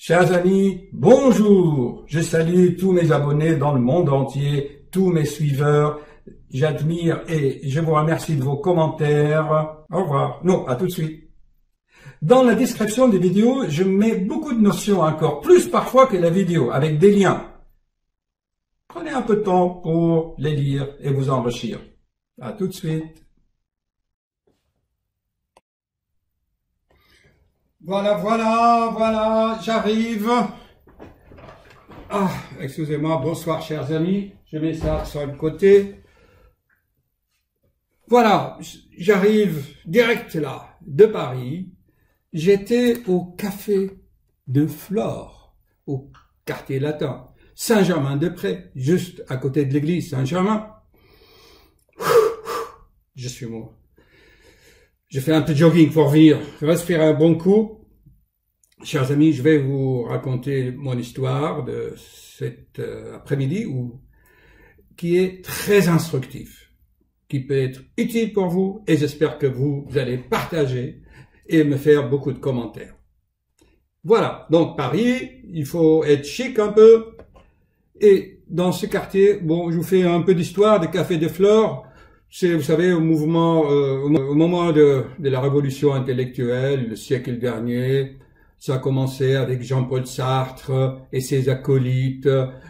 Chers amis, bonjour. Je salue tous mes abonnés dans le monde entier, tous mes suiveurs. J'admire et je vous remercie de vos commentaires. Au revoir. Non, à tout de suite. Dans la description des vidéos, je mets beaucoup de notions encore, plus parfois que la vidéo, avec des liens. Prenez un peu de temps pour les lire et vous enrichir. À tout de suite. Voilà, j'arrive. Ah, excusez-moi, bonsoir chers amis. Je mets ça sur le côté. Voilà, j'arrive direct là, de Paris. J'étais au Café de Flore, au quartier latin, Saint-Germain-des-Prés, juste à côté de l'église Saint-Germain. Je suis mort. Je fais un peu de jogging pour venir respirer un bon coup. Chers amis, je vais vous raconter mon histoire de cet après-midi qui est très instructif, qui peut être utile pour vous et j'espère que vous allez partager et me faire beaucoup de commentaires. Voilà, donc Paris, il faut être chic un peu et dans ce quartier, bon, je vous fais un peu d'histoire de Café de Flore. C'est, vous savez, au moment de la révolution intellectuelle, le siècle dernier, ça a commencé avec Jean-Paul Sartre et ses acolytes,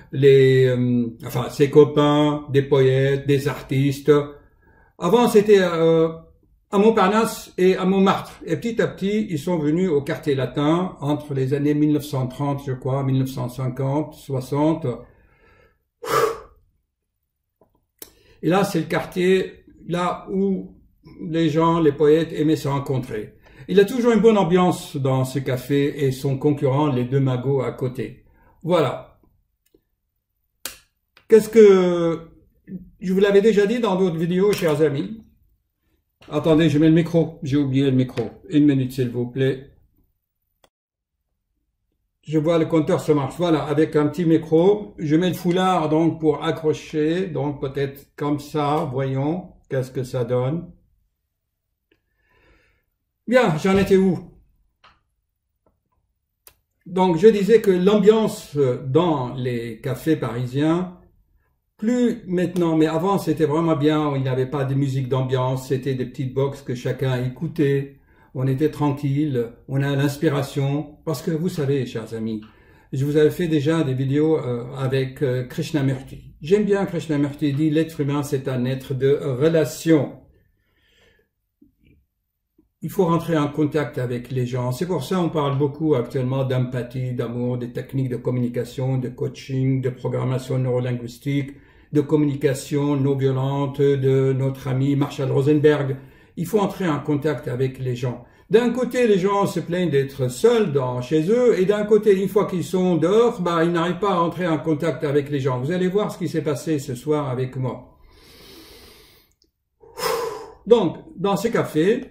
ses copains, des poètes, des artistes. Avant, c'était à Montparnasse et à Montmartre. Et petit à petit, ils sont venus au quartier latin entre les années 1930, je crois, 1950, 60. Et là, c'est le quartier là où les gens, les poètes aimaient se rencontrer. Il y a toujours une bonne ambiance dans ce café et son concurrent, les deux magots à côté. Voilà. Qu'est-ce que... Je vous l'avais déjà dit dans d'autres vidéos, chers amis. Attendez, je mets le micro. J'ai oublié le micro. Une minute, s'il vous plaît. Je vois le compteur se marche. Voilà, avec un petit micro. Je mets le foulard donc pour accrocher. Donc peut-être comme ça. Voyons qu'est-ce que ça donne. Bien, j'en étais où? Donc je disais que l'ambiance dans les cafés parisiens, plus maintenant, mais avant c'était vraiment bien. Il n'y avait pas de musique d'ambiance. C'était des petites boxes que chacun écoutait. On était tranquille, on a l'inspiration, parce que vous savez, chers amis, je vous avais fait déjà des vidéos avec Krishnamurti. J'aime bien Krishnamurti, il dit l'être humain c'est un être de relation. Il faut rentrer en contact avec les gens. C'est pour ça qu'on parle beaucoup actuellement d'empathie, d'amour, des techniques de communication, de coaching, de programmation neurolinguistique, de communication non violente de notre ami Marshall Rosenberg. Il faut entrer en contact avec les gens. D'un côté, les gens se plaignent d'être seuls chez eux, et d'un côté, une fois qu'ils sont dehors, ils n'arrivent pas à entrer en contact avec les gens. Vous allez voir ce qui s'est passé ce soir avec moi. Donc, dans ce café,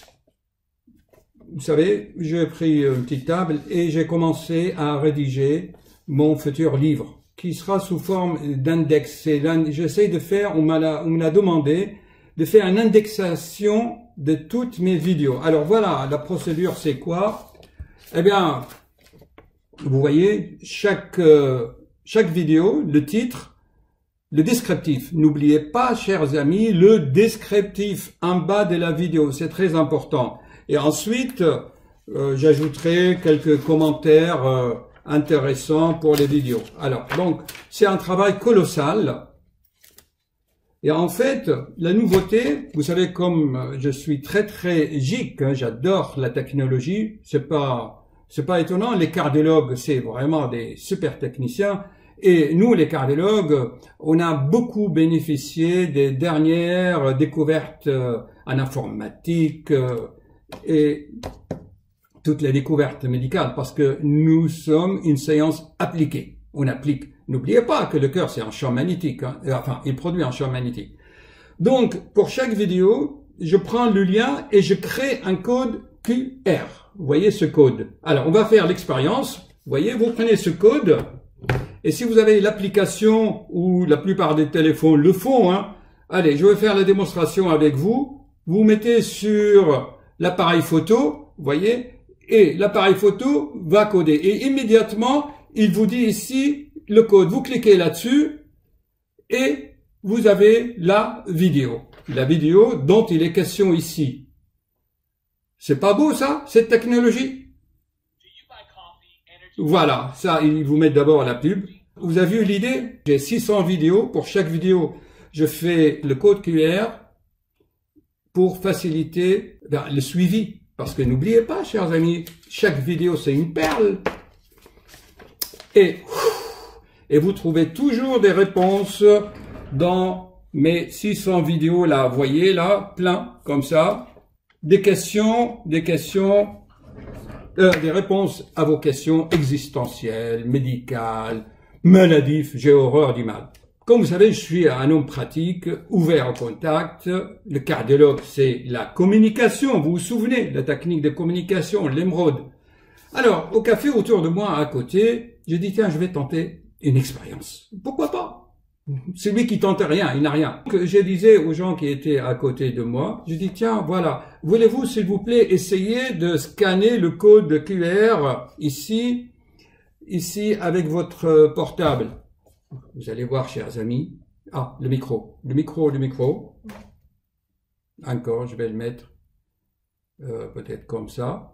vous savez, j'ai pris une petite table et j'ai commencé à rédiger mon futur livre, qui sera sous forme d'index. J'essaie de faire, on me l'a demandé, de faire une indexation de toutes mes vidéos. Alors voilà, la procédure c'est quoi? Eh bien, vous voyez, chaque vidéo, le titre, le descriptif. N'oubliez pas, chers amis, le descriptif en bas de la vidéo, c'est très important. Et ensuite, j'ajouterai quelques commentaires intéressants pour les vidéos. Alors, donc, c'est un travail colossal. Et en fait, la nouveauté, vous savez, comme je suis très geek, hein, j'adore la technologie, c'est pas étonnant, les cardiologues, c'est vraiment des super techniciens, et nous, les cardiologues, on a beaucoup bénéficié des dernières découvertes en informatique et toutes les découvertes médicales, parce que nous sommes une science appliquée. On applique. N'oubliez pas que le cœur, c'est un champ magnétique. Hein. Enfin, il produit un champ magnétique. Donc, pour chaque vidéo, je prends le lien et je crée un code QR. Vous voyez ce code. Alors, on va faire l'expérience. Vous voyez, vous prenez ce code. Et si vous avez l'application, ou la plupart des téléphones le font, hein, allez, je vais faire la démonstration avec vous. Vous mettez sur l'appareil photo, vous voyez, et l'appareil photo va coder. Et immédiatement, il vous dit ici le code. Vous cliquez là-dessus et vous avez la vidéo. La vidéo dont il est question ici. C'est pas beau ça, cette technologie? Voilà, ça, ils vous mettent d'abord la pub. Vous avez vu l'idée? J'ai 600 vidéos. Pour chaque vidéo, je fais le code QR pour faciliter le suivi. Parce que n'oubliez pas, chers amis, chaque vidéo, c'est une perle. Et vous trouvez toujours des réponses dans mes 600 vidéos là. Vous voyez là, plein, comme ça. Des réponses à vos questions existentielles, médicales, maladives. J'ai horreur du mal. Comme vous savez, je suis un homme pratique, ouvert au contact. Le cardiologue, c'est la communication. Vous vous souvenez, la technique de communication, l'émeraude. Alors, au café autour de moi, à côté, j'ai dit, tiens, je vais tenter une expérience. Pourquoi pas? C'est lui qui tente rien, il n'a rien. Donc, je disais aux gens qui étaient à côté de moi, je dis, tiens, voilà, voulez-vous, s'il vous plaît, essayer de scanner le code QR ici, avec votre portable. Vous allez voir, chers amis. Ah, le micro. Encore, je vais le mettre peut-être comme ça.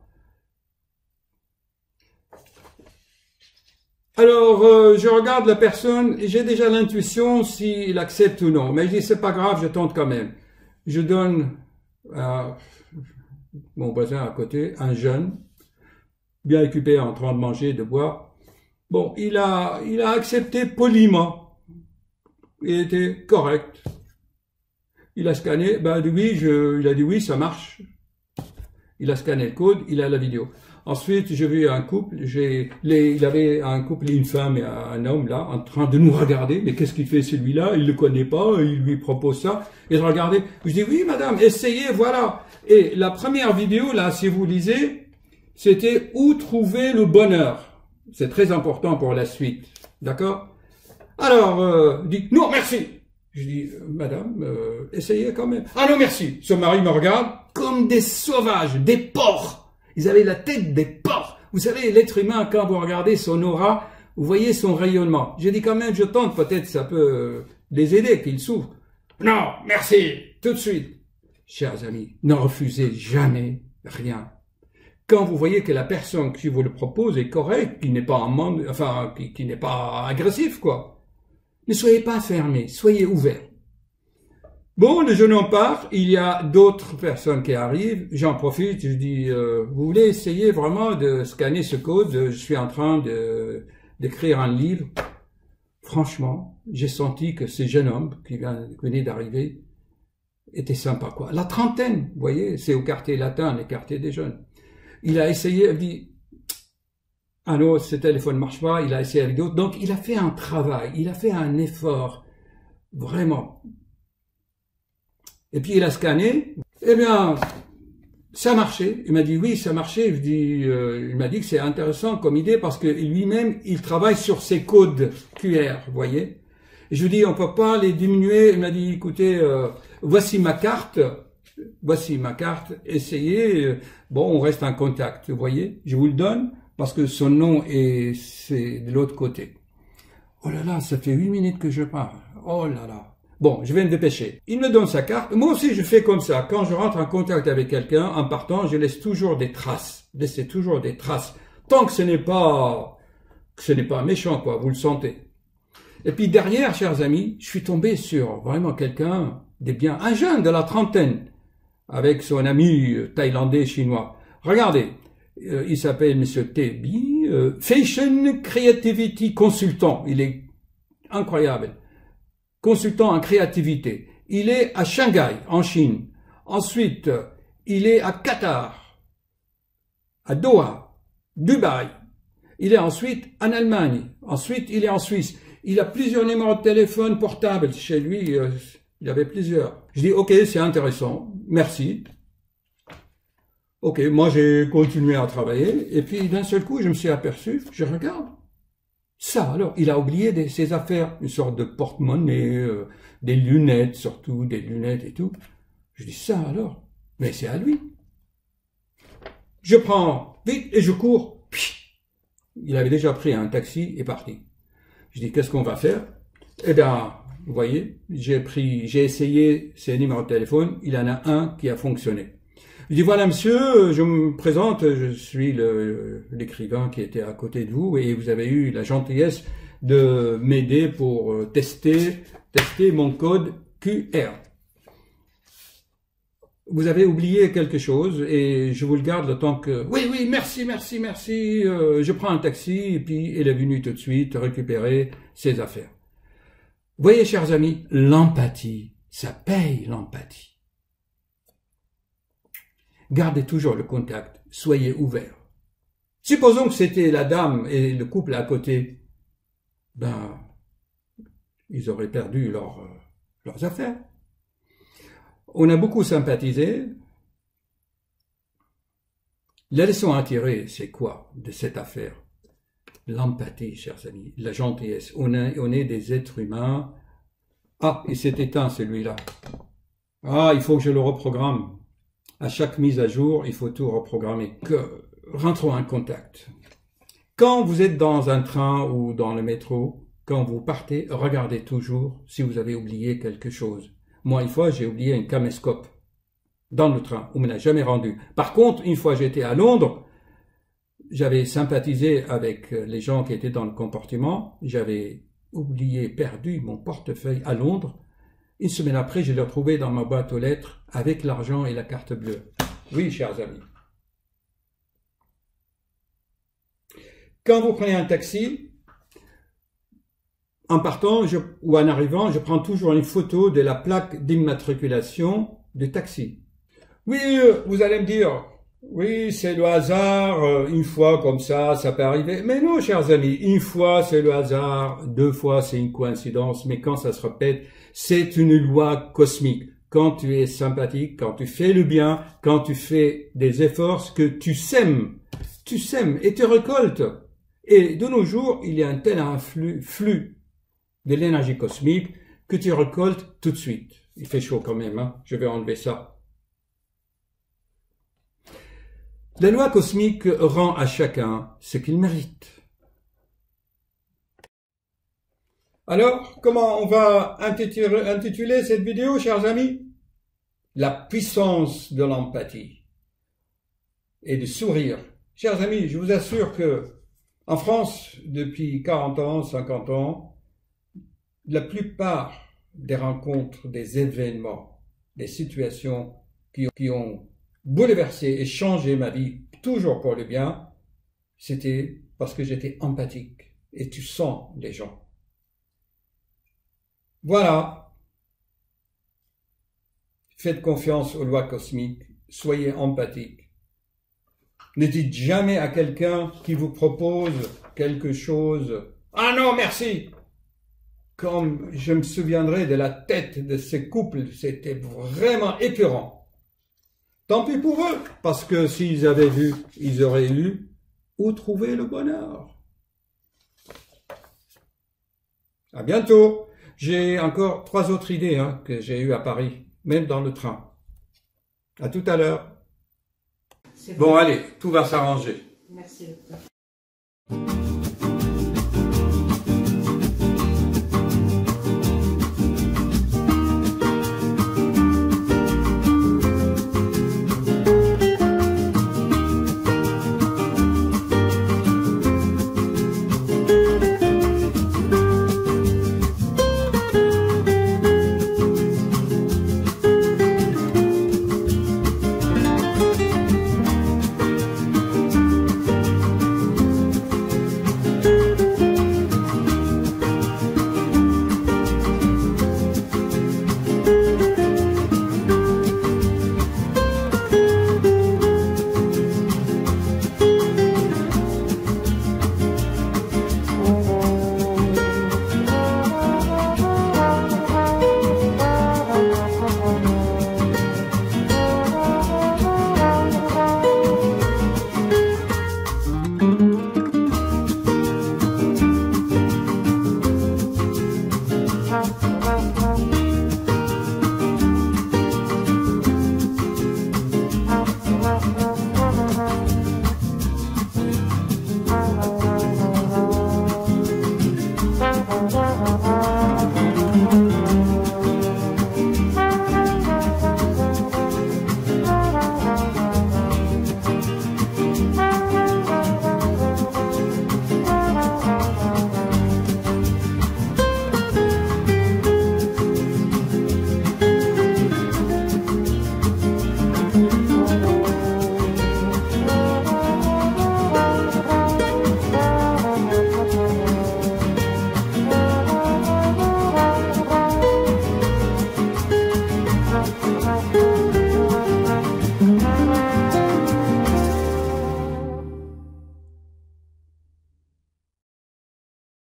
Alors, je regarde la personne et j'ai déjà l'intuition s'il accepte ou non. Mais je dis, c'est pas grave, je tente quand même. Je donne à mon voisin à côté, un jeune, bien occupé en train de manger, de boire. Bon, il a accepté poliment. Il était correct. Il a scanné, il a dit oui, ça marche. Il a scanné le code, il a la vidéo. Ensuite, j'ai vu un couple, il avait un couple, une femme et un homme là, en train de nous regarder. Mais qu'est-ce qu'il fait celui-là? Il le connaît pas, il lui propose ça. Et de regarder. Je dis oui, madame, essayez, voilà. Et la première vidéo là, si vous lisez, c'était où trouver le bonheur. C'est très important pour la suite. D'accord? Alors, dit, non, merci. Je dis, madame, essayez quand même. Ah non, merci. Son mari me regarde comme des sauvages, des porcs. Ils avaient la tête des porcs. Vous savez, l'être humain, quand vous regardez son aura, vous voyez son rayonnement. Je dis quand même, je tente, peut-être ça peut les aider, qu'ils s'ouvrent. Non, merci. Tout de suite. Chers amis, ne refusez jamais rien. Quand vous voyez que la personne qui vous le propose est correcte, qui n'est pas qui n'est pas agressif, quoi. Ne soyez pas fermés, soyez ouverts. Bon, le jeune homme part, il y a d'autres personnes qui arrivent, j'en profite, je dis, vous voulez essayer vraiment de scanner ce code, je suis en train d'écrire un livre. Franchement, j'ai senti que ce jeune homme qui venait d'arriver était sympa, quoi. La trentaine, vous voyez, c'est au quartier latin, les quartiers des jeunes. Il a essayé, il dit, ah non, ce téléphone ne marche pas, il a essayé avec d'autres. Donc, il a fait un travail, il a fait un effort, vraiment. Et puis, il a scanné. Eh bien, ça marchait. Il m'a dit, oui, ça marchait. Il m'a dit que c'est intéressant comme idée parce que lui-même, il travaille sur ses codes QR, vous voyez. Et je lui dis, on peut pas les diminuer. Il m'a dit, écoutez, voici ma carte, essayez. Bon, on reste en contact, vous voyez. Je vous le donne parce que son nom c'est de l'autre côté. Oh là là, ça fait 8 minutes que je parle. Oh là là. Bon, je vais me dépêcher. Il me donne sa carte. Moi aussi, je fais comme ça. Quand je rentre en contact avec quelqu'un, en partant, je laisse toujours des traces. Laissez toujours des traces. Tant que ce n'est pas méchant, quoi. Vous le sentez. Et puis derrière, chers amis, je suis tombé sur vraiment quelqu'un un jeune de la trentaine, avec son ami thaïlandais chinois. Regardez, il s'appelle Monsieur Tebi, Fashion Creativity Consultant. Il est incroyable. Consultant en créativité. Il est à Shanghai, en Chine. Ensuite, il est à Qatar, à Doha, Dubaï. Il est ensuite en Allemagne. Ensuite, il est en Suisse. Il a plusieurs numéros de téléphone portables chez lui. Il y avait plusieurs. Je dis, ok, c'est intéressant. Merci. Ok, moi j'ai continué à travailler. Et puis d'un seul coup, je me suis aperçu, je regarde. Ça, alors, il a oublié ses affaires, une sorte de porte-monnaie, des lunettes surtout, des lunettes et tout. Je dis, ça alors, mais c'est à lui. Je prends vite et je cours. Il avait déjà pris un taxi et parti. Je dis, qu'est-ce qu'on va faire? Eh bien, vous voyez, j'ai essayé ses numéros de téléphone, il y en a un qui a fonctionné. Je dis, voilà monsieur, je me présente, je suis l'écrivain qui était à côté de vous et vous avez eu la gentillesse de m'aider pour tester mon code QR. Vous avez oublié quelque chose et je vous le garde le temps que... Oui, merci, je prends un taxi et puis il est venu tout de suite récupérer ses affaires. Voyez, chers amis, l'empathie, ça paye l'empathie. Gardez toujours le contact, soyez ouverts. Supposons que c'était la dame et le couple à côté, ben, ils auraient perdu leurs affaires. On a beaucoup sympathisé. La leçon à tirer, c'est quoi de cette affaire? L'empathie, chers amis, la gentillesse. On est des êtres humains. Ah, il s'est éteint celui-là. Ah, il faut que je le reprogramme. À chaque mise à jour, il faut tout reprogrammer. Rentrons en contact. Quand vous êtes dans un train ou dans le métro, quand vous partez, regardez toujours si vous avez oublié quelque chose. Moi, une fois, j'ai oublié un caméscope dans le train. On ne me l'a jamais rendu. Par contre, une fois, j'étais à Londres, j'avais sympathisé avec les gens qui étaient dans le compartiment. J'avais perdu mon portefeuille à Londres. Une semaine après, je l'ai retrouvé dans ma boîte aux lettres avec l'argent et la carte bleue. Oui, chers amis. Quand vous prenez un taxi, en partant ou en arrivant, je prends toujours une photo de la plaque d'immatriculation du taxi. Oui, vous allez me dire, oui, c'est le hasard, une fois comme ça peut arriver. Mais non, chers amis, une fois c'est le hasard, 2 fois c'est une coïncidence, mais quand ça se répète, c'est une loi cosmique. Quand tu es sympathique, quand tu fais le bien, quand tu fais des efforts, ce que tu sèmes et tu récoltes. Et de nos jours, il y a un tel flux de l'énergie cosmique que tu récoltes tout de suite. Il fait chaud quand même, hein? Je vais enlever ça. La loi cosmique rend à chacun ce qu'il mérite. Alors, comment on va intituler cette vidéo, chers amis? La puissance de l'empathie et du sourire. Chers amis, je vous assure que en France, depuis 40 ans, 50 ans, la plupart des rencontres, des événements, des situations qui ont bouleversé et changé ma vie, toujours pour le bien, c'était parce que j'étais empathique et tu sens les gens. Voilà. Faites confiance aux lois cosmiques, soyez empathiques. Ne dites jamais à quelqu'un qui vous propose quelque chose « Ah non, merci !» Comme je me souviendrai de la tête de ces couples, c'était vraiment épeurant. Tant pis pour eux, parce que s'ils avaient vu, ils auraient eu où trouver le bonheur. À bientôt. J'ai encore 3 autres idées que j'ai eues à Paris, même dans le train. À tout à l'heure. Bon, allez, tout va s'arranger. Merci.